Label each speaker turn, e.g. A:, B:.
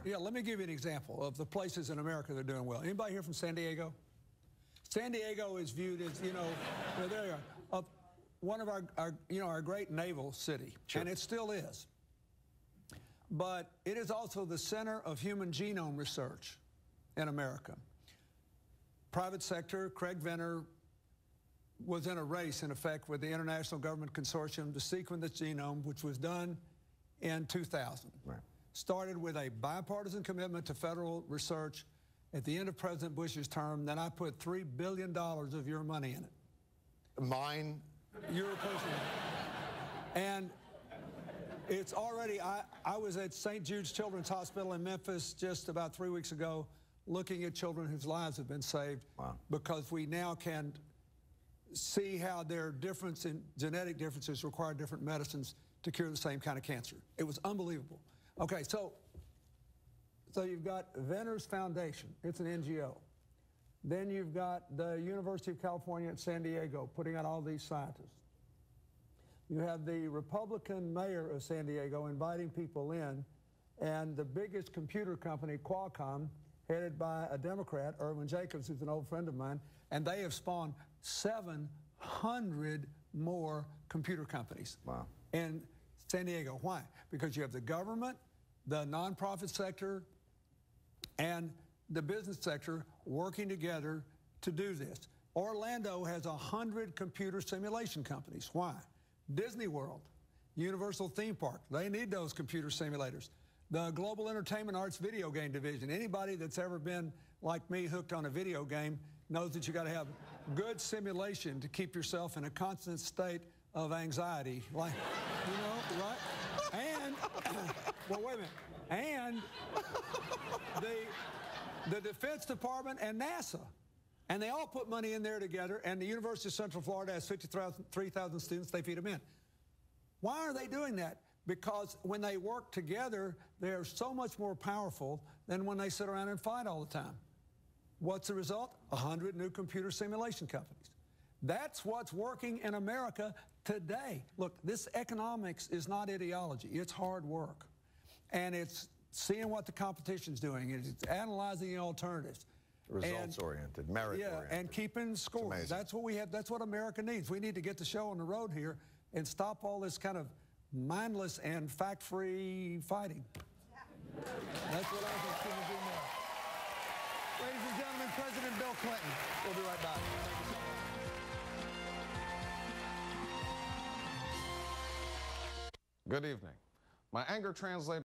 A: Yeah, let me give you an example of the places in America that are doing well. Anybody here from San Diego? San Diego is viewed as, there you are, one of our great naval city, and it still is. But it is also the center of human genome research in America. Private sector, Craig Venter was in a race, in effect, with the International Government Consortium to sequence the genome, which was done in 2000.
B: Right.
A: Started with a bipartisan commitment to federal research at the end of President Bush's term. Then I put $3 billion of your money in it.
B: Mine?
A: Your personal. And it's already, I was at St. Jude's Children's Hospital in Memphis just about 3 weeks ago looking at children whose lives have been saved.
B: Wow.
A: Because we now can see how their difference in genetic differences require different medicines to cure the same kind of cancer. It was unbelievable. Okay, so you've got Venter's Foundation. It's an NGO. Then you've got the University of California at San Diego putting out all these scientists. You have the Republican mayor of San Diego inviting people in, and the biggest computer company, Qualcomm, headed by a Democrat, Irwin Jacobs, who's an old friend of mine, and they have spawned 700 more computer companies.
B: Wow.
A: In San Diego. Why? Because you have the government, the nonprofit sector, and the business sector working together to do this. Orlando has 100 computer simulation companies. Why? Disney World, Universal Theme Park, they need those computer simulators. The Global Entertainment Arts Video Game Division, anybody that's ever been, like me, hooked on a video game knows that you got to have good simulation to keep yourself in a constant state of anxiety. Like, right? And, well, wait a minute. And the Defense Department and NASA, and they all put money in there together, and the University of Central Florida has 53,000 students, they feed them in. Why are they doing that? Because when they work together, they're so much more powerful than when they sit around and fight all the time. What's the result? 100 new computer simulation companies. That's what's working in America today. Look, this economics is not ideology. It's hard work. And it's seeing what the competition's doing. It's analyzing the alternatives.
B: Results-oriented, merit-oriented.
A: Yeah, and keeping score. That's what we have. That's what America needs. We need to get the show on the road here and stop all this kind of mindless and fact-free fighting. That's what I think we do now. Ladies and gentlemen, President Bill Clinton. We'll be right back.
C: Good evening. My anger translates